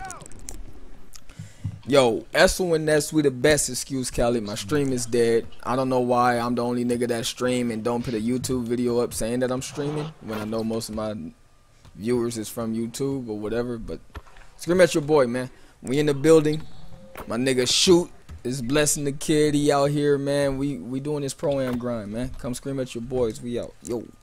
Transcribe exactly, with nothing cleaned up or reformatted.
Yo, S O and S, we the best excuse, Cali. My stream is dead. I don't know why I'm the only nigga that stream and don't put a YouTube video up saying that I'm streaming when I know most of my viewers is from YouTube or whatever. But scream at your boy, man. We in the building. My nigga Shoot is blessing the kid. He out here, man. We we doing this pro-am grind, man. Come scream at your boys. We out. Yo.